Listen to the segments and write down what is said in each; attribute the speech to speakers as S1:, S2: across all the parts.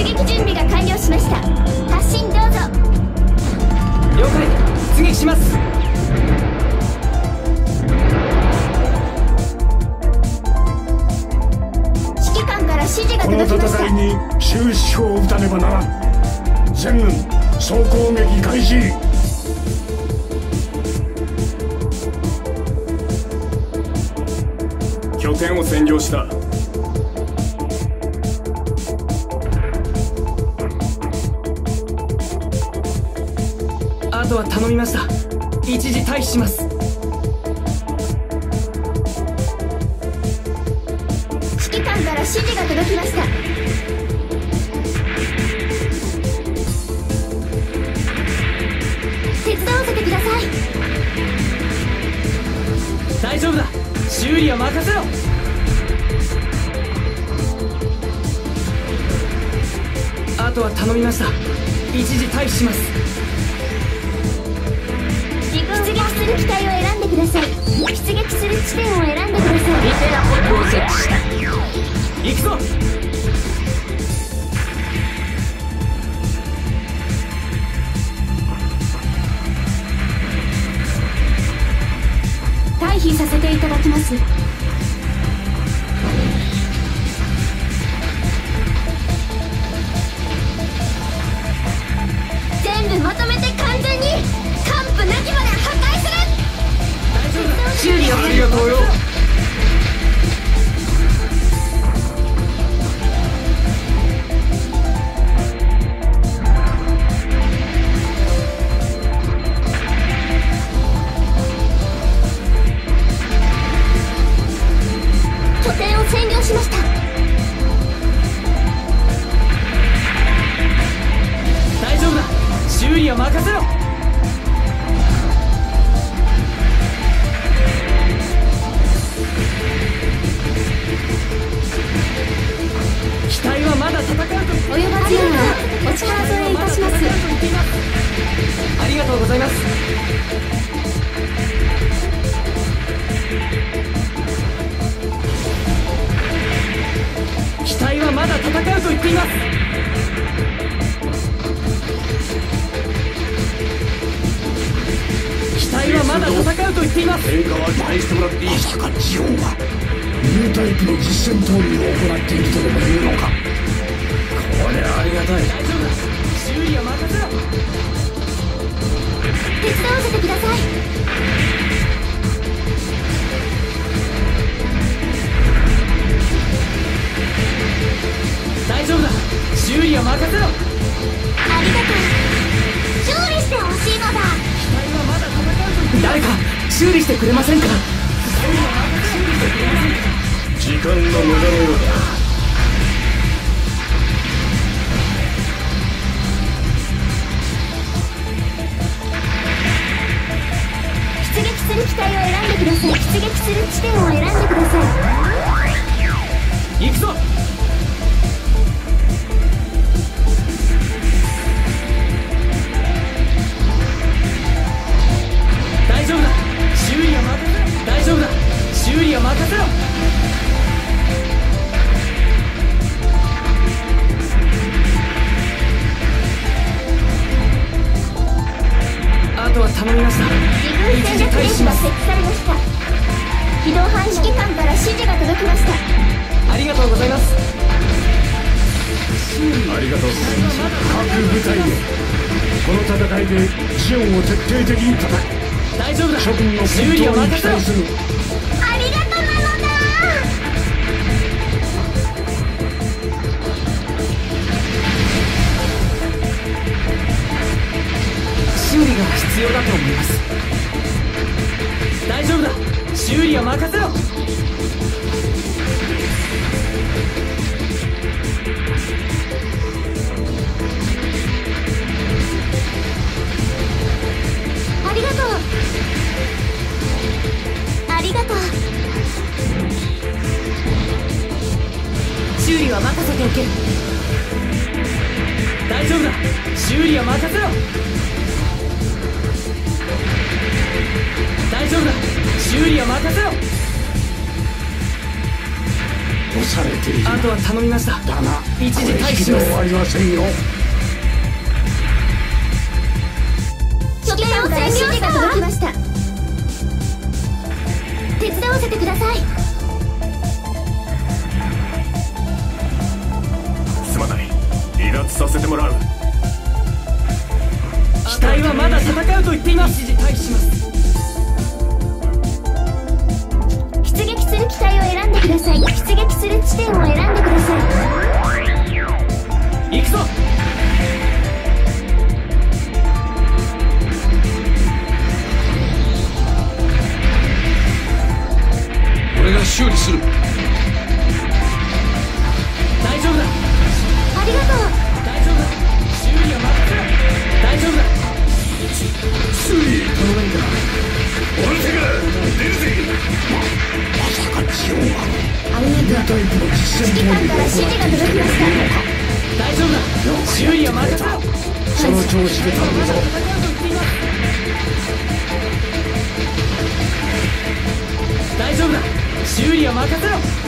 S1: 撃準備が完了しました。発進どうぞ。
S2: 了解。出撃します。
S1: 指揮官から指示が
S3: この
S1: 届きました。
S3: 戦いに終止符を打たねばならん。全軍総攻撃開始。
S4: 拠点を占領した。
S2: あとは頼みました。一時退避します。
S1: 指揮官から指示が届きました。手伝わせてください。
S2: 大丈夫だ。修理は任せろ。あとは頼みました。一時退避します。
S1: 出撃する機体を選んでください。出撃する地点を選んでください。
S5: リペラポットを設置した。
S2: 行くぞ。
S1: 退避させていただきます。全部まとめて完全に完膚なきまで破壊する。
S5: 修理を
S2: ありがとうよ。
S1: 拠点を占領しました。
S2: 大丈夫だ。修理は任せろ。機体はまだ戦うと。
S1: 及ばずようなお力添えいたします。
S2: ありがとうございます。機体はまだ戦うと言っています。機体はまだ戦うと言っています。
S4: 陛下は期待してもらっていい。
S3: まさかジオンはニュータイプの実戦投入を行っているとでも言うのか。
S4: これはありがたい。
S2: 大丈夫だ。修理は任せろ。
S1: 手伝わせてください。
S2: 大丈夫だ。修理は任せろ。
S1: ありがとう。修理してほしいのだ。
S2: 機体はまだ戦うと言っています。誰か修理してくれませんか。
S4: 時間の無駄のようだ。
S1: 出撃する機体を選んでください。出撃する地点を選んでください。
S2: 行くぞ。大丈夫だ。修理は任せろ。大丈夫だ。修理は任せろ。あとは頼みました。
S1: 自軍戦略兵器が設置されました。機動班指揮官から指示が届きました。
S2: ありがとうございます。
S4: ありがとう。
S3: 各部隊でこの戦いでジオンを徹底的に叩く。
S2: 大丈夫だ。
S3: 諸君の
S2: 修理は
S3: 奮闘に
S2: 任せろ。
S3: 期待する。
S1: ありがとなのだ。
S2: 修理が必要だと思います。大丈夫だ。修理は任せろ。
S1: ありがとう。ありがとう。
S5: 修理は任せておけ。
S2: 大丈夫だ。修理は任せろ。大丈夫だ。修理は任せろ。
S3: 押されている。
S2: あとは頼みました。
S3: だが
S2: 一時退避し
S3: これ引きで
S2: ます。
S3: 終わりませんよ。
S1: 拠点を占領したわ。指示が届きました。手伝わせてください。
S4: すまない。離脱させてもらう。
S2: 機体はまだ戦うと言っています。一時退避します。
S1: 出撃する機体を選んでください。出撃する地点を選んでください。
S2: 行くぞ。
S4: 俺が修理する。
S2: 大丈夫だ。
S1: ありがとう。
S2: 大丈夫だ。修理は任せろ。大丈夫だ。
S4: 修理頼めんか。俺手が出るぜ。
S3: まさかジオンは
S1: ありがとう。
S3: タイプの実戦
S1: 指揮官から指示が届きました。
S2: 大丈夫だ。修理は任せろ。
S3: その調子で頼むぞ。
S2: 戦うと言っています。大丈夫だ。修理は任せろ。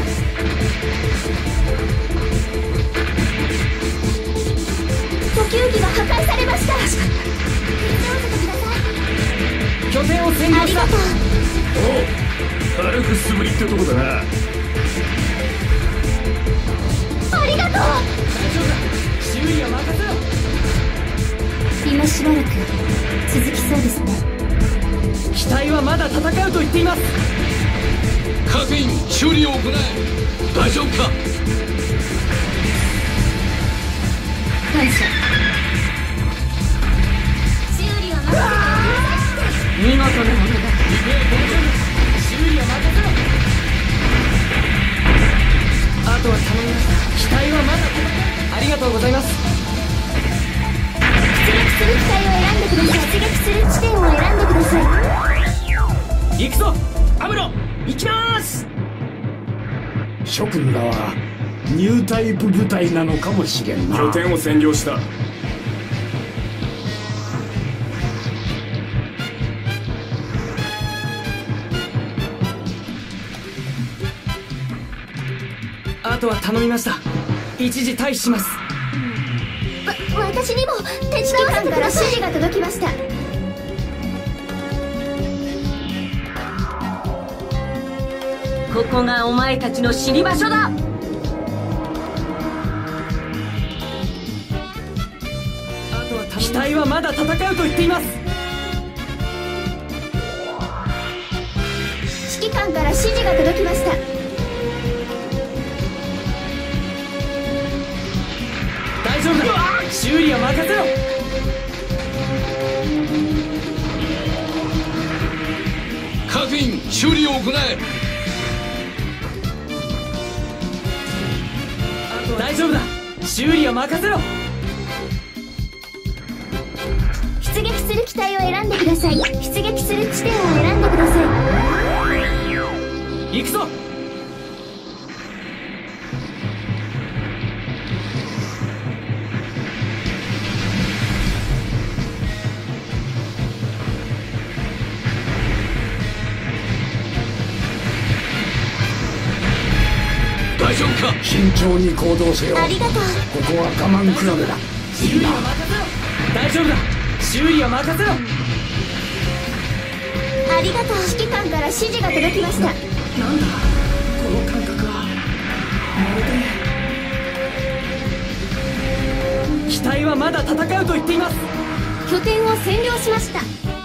S1: 補給機が破壊されました。手伝わせてください。
S2: 拠点を占領した。
S1: ありがとう。
S4: おう、軽く素振りってとこだな。
S1: ありがとう。
S2: 大丈夫だ。修理は任せろ。
S1: 今しばらく続きそうですね。
S2: 機体はまだ戦うと言っています。
S4: 各員修理を行え。大丈夫か。
S1: 感謝。修理は任せてください。
S5: 見事なものだ。
S2: 修理は任せろ。あとは頼みました。機体はまだ戦う。ありがとうございます。
S1: 出撃する機体を選んでください。出撃する地点を選んでください。
S2: 行くぞ。アムロ、行きます。
S3: 諸君らはニュータイプ部隊なのかもしれんな。
S4: 拠点を占領した。
S2: あとは頼みました。一時退避します。
S1: 私にも手伝わせてください。指揮官から指示が届きました。
S5: ここがお前たちの知り場所だ。
S2: あとは機体はまだ戦うと言っています。
S1: 指揮官から指示が届きました。
S2: 大丈夫だ。修理は任せろ。
S4: 各員修理を行え。
S2: 大丈夫だ。修理は任せろ。
S1: 出撃する機体を選んでください。出撃する地点を選んでください。
S2: 行くぞ。
S4: 大丈夫か。
S3: 慎重に行動せよ。
S1: ありがとう。
S3: ここは我慢比べだ。
S2: 修理は任せろ。大丈夫だ。修理は任せろ。
S1: ありがとう。指揮官から指示が届きました。
S2: なんだこの感覚は。まるで機体はまだ戦うと言っています。
S1: 拠点を占領しました。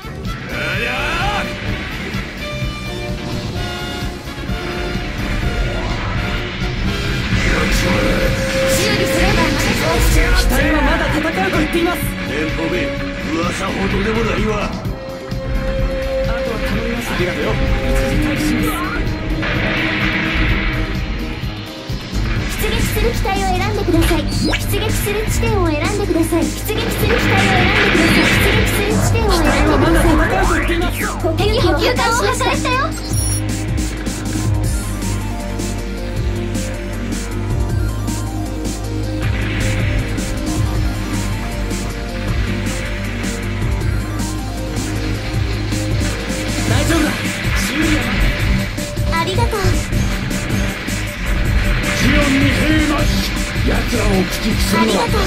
S1: 修理すれば
S2: 機体はまだ戦うと言っています。
S4: 連邦兵噂ほどでもないわ。
S2: あとは頼みます。ありがとうよ。一時退避します。
S1: 出撃する機体を選んでください。出撃する地点を選んでください。出撃する機体を選んでください。出撃する地点を選んでください。
S2: 機体はまだ戦うと言っています。
S1: 補給機を破壊したよ。
S2: 大丈夫だ。修理は
S1: ありがとう。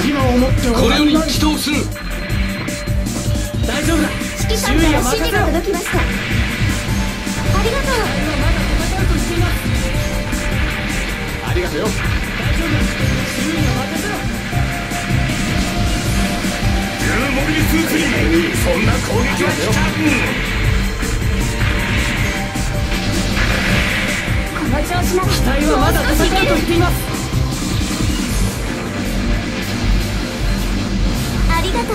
S3: 今思っても
S4: これより祈祷する。
S2: 大丈夫だ。
S1: 指揮官から指示が届きました。ありがとう。
S2: 今まだ戦うとしています。
S3: ありがとうよ。
S2: 大丈夫だ。周囲は任せろ。
S4: 重モビルスーツにそんな攻撃は効かん。
S1: この調子なら
S2: 機体はまだ戦うと言っています。
S1: ありがとう。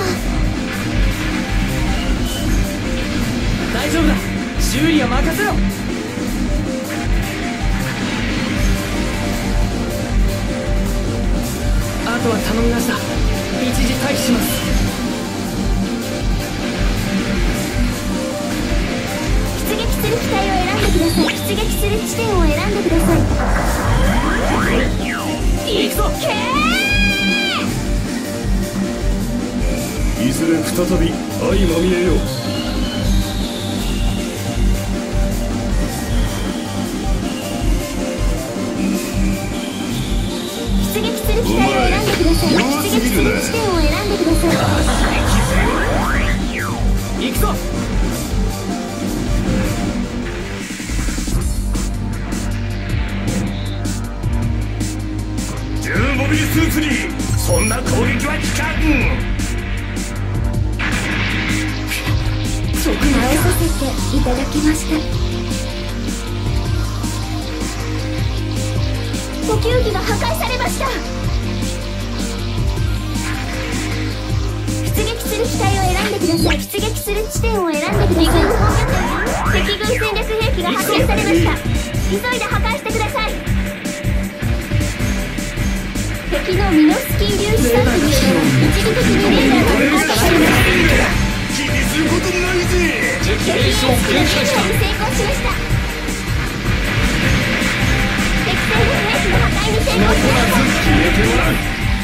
S2: 大丈夫だ。修理は任せろ。あとは頼みました。一時退避します。
S1: 出撃する機体を選んでください。出撃する地点を選んでください。
S2: 行くぞ。
S3: いずれ再び相まみえよう。
S1: 出撃する機体を選んでください。出撃する地点を選んでください。
S2: 行くぞ。
S4: 重モビルスーツにそんな攻撃は効かん。
S1: 直直させていただきました。補給機が破壊されました。出撃する機体を選んでください。出撃する地点を選んでください。敵軍戦略兵器が発見されました。急いで破壊してください。敵のミノスキー粒子散布により一時的にレーダーが破壊されました。
S4: 気にすることないぜ。
S1: 敵兵士の撃破に成功しました。敵戦兵士の破壊に成功しました。
S3: 消えてもらう。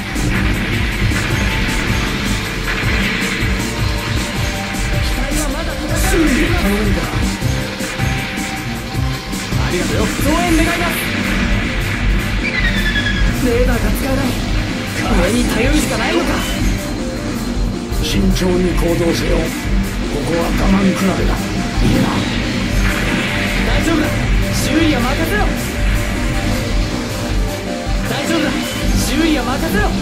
S2: 機体はまだ戦うと
S3: 修理
S2: 言っています。
S3: 頼んだ。ありがとうよ。
S2: 増援願います。レーダーが使えない。上に頼るしかないのか。
S3: 慎重に行動せよ。ここは我慢比べだ。いいな。
S2: 大丈夫だ。修理は任せろ。大丈夫だ。修理は任せろ。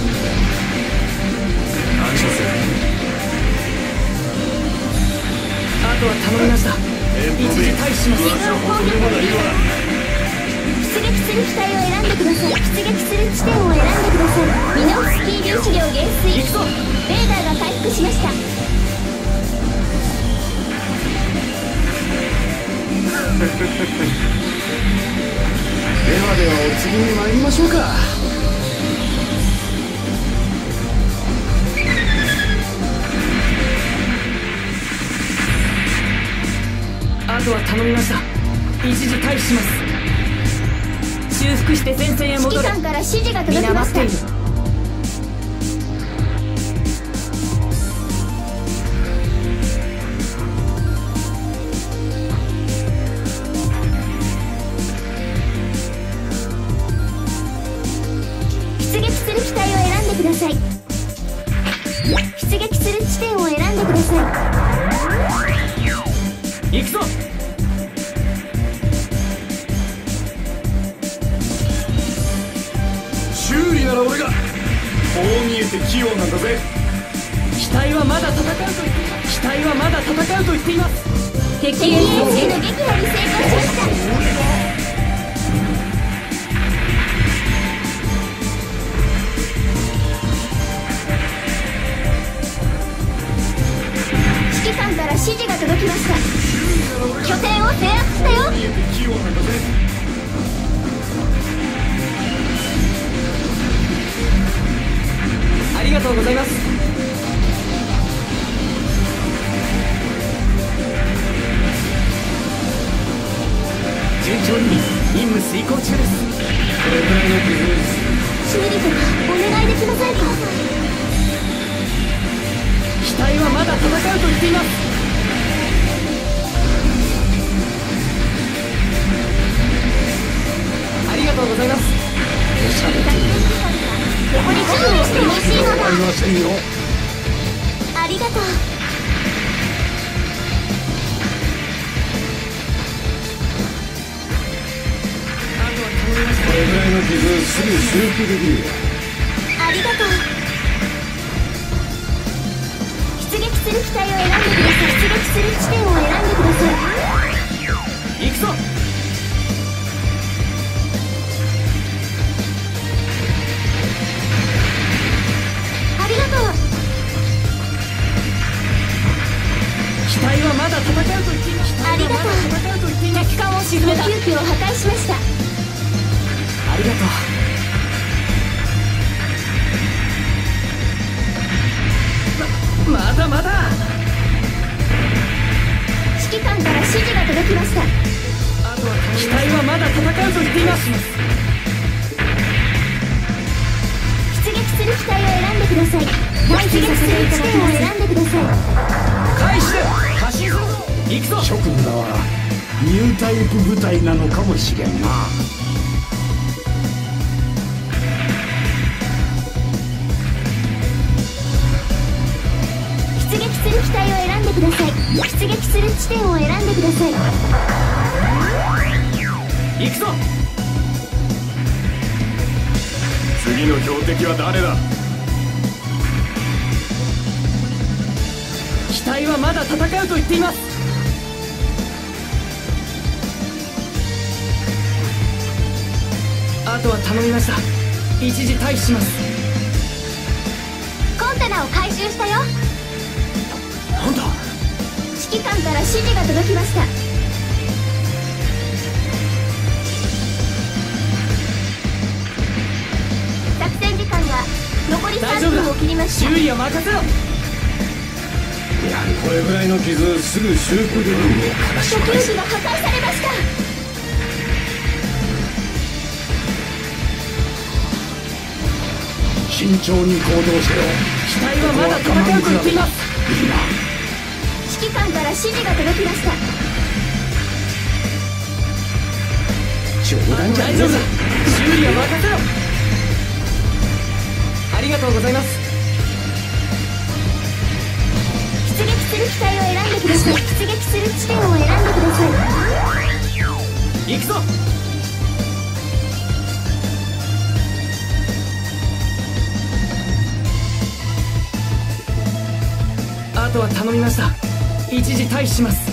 S3: 安心せよ。
S2: あとは頼みました。一時退避します。
S1: 出撃する機体を選んでください。出撃する地点を選んでください。ミノフスキー粒子量減衰。
S2: 行くぞ。
S1: レーダーが回復しました。
S3: ではではお次に参りましょうか。
S2: あとは頼みました。一時退避します。修復して前線へ
S1: 指揮
S2: 戻れ。
S1: 官から指示が届き
S2: 皆
S1: ましてた。
S2: 待っいる。
S1: 出撃する機体を選んでください。出撃する地点を選んでください。
S2: 行くぞ。
S3: 修理なら俺が。こう見えて器用なんだぜ。
S2: 機体はまだ戦うと言っています。機体はまだ戦うと言っています。敵
S1: 敵
S2: へ
S1: 兵士の撃破に成功しました。指揮官から指示が届きました。拠点を制圧したよ。
S3: 見えて器用なんだぜ。
S2: ありがとうございます。順調に任務遂行中です。これぐらいの工夫です。
S1: 修理とかお願いできませんか。
S2: 機体はまだ戦うと言っています。ありがとうございます。
S1: ここに準備してほしいのだ。
S3: せんよ。
S1: ありがとう。
S4: これぐらいの傷すぐ修復できるよ。
S1: ありがとう。出撃する機体を選んでください。出撃する地点を選んでください。
S2: 行くぞ。
S1: ありがとう。
S2: 機体はまだ戦うと言っていました。
S1: ありがとう。
S2: 戦うと言っていました。敵艦を沈めた。
S1: 補給機を破壊しました。
S2: ありがとう。まだまだ。
S1: 指揮官から指示が届きました。
S2: 機体はまだ戦うと言っています。
S1: 出撃する機体を選んでください。出撃する地点を選んでください。
S2: 開始で発進するぞ。行くぞ。
S3: 諸君らはニュータイプ部隊なのかもしれんな。
S1: 出撃する機体を選んでください。出撃する地点を選んでください。
S2: 行くぞ。
S4: 次の標的は誰だ。
S2: 機体はまだ戦うと言っています。あとは頼みました。一時退避します。
S1: コンテナを回収したよ。
S2: なんだ。
S1: 指揮官から指示が届きました。作戦時間が残り3分を切りました。
S2: 修理は任せろ。
S4: これぐらいの傷すぐ修復できるよ。
S1: 補給機が破壊されました。
S3: 慎重に行動せよ。
S2: 機体はまだ戦うと言っています。
S3: いいな。
S1: 指揮官から指示が届きました。
S3: 冗談じゃね
S2: 大丈夫だ。
S3: えぞ。
S2: 修理は任せろ。ありがとうございます。
S1: 出撃する機体を選んでください。出撃する地点を選んでください。
S2: 行くぞ。あとは頼みました。一時退避します。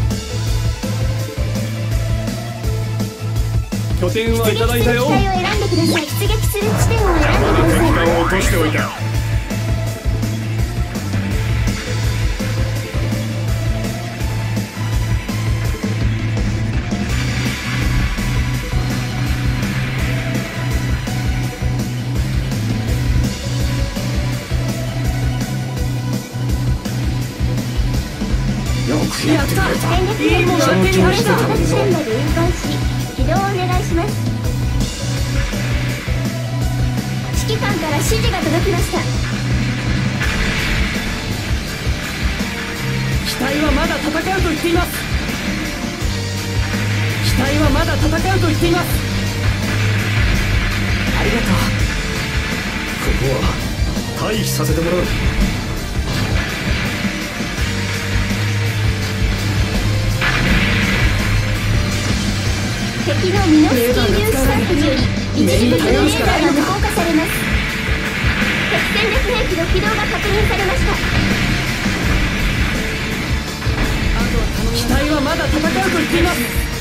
S4: 拠点はいただいたよ。
S1: 出撃する機体を選んでください。出撃する地点を選んでくだ
S4: まだ敵
S1: さい。
S4: 艦を落としておいた。
S3: よくやってくれた。
S1: 戦略
S2: いいものが手に入った。
S1: 地点まで運搬し起動をお願いします。指揮官から指示が届きました。
S2: 機体はまだ戦うと言っています。機体はまだ戦うと言っています。ありがとう。
S4: ここは退避させてもらう。
S1: 敵のミノフスキー粒子散布により一時的にレーダーが無効化されます。敵戦略兵器の起動が確認されました。
S2: 機体はまだ戦うと言っています。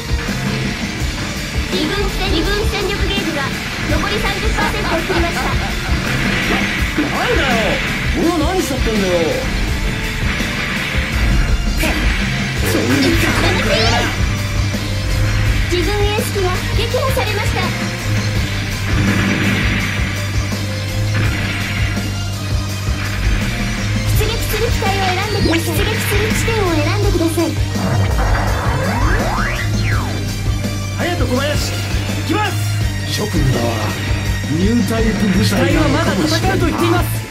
S1: 二軍戦力ゲージが残り 30% を切りました。
S4: なんだよ。俺は何しちゃってんだよ。
S1: 自軍エース機が撃破されました。出撃する機体を選んでください。出撃する地点を選んでください。
S2: 隼人小林行きます。
S3: 諸君らはニュータイプ部
S2: 機
S3: 隊な
S2: 体はまだ
S3: のかもしれ
S2: 戦うと言ってい
S3: んな。
S2: ます。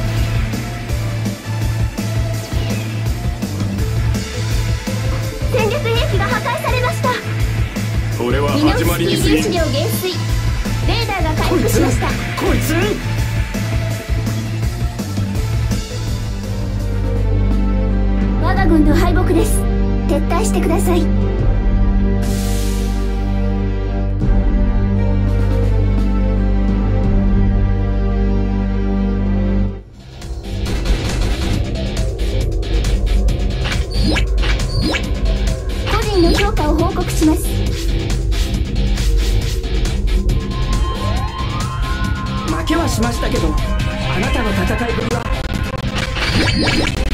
S1: 戦略兵器が破壊されました。
S4: これは
S1: ミノフスキ
S4: 始まりに
S1: ー粒子量減衰。レーダーが回
S2: こいつ
S1: 復しました。
S2: こいつ
S1: 軍の敗北です。撤退してください。個人の評価を報告します。
S2: 負けはしましたけど、あなたの戦いぶりは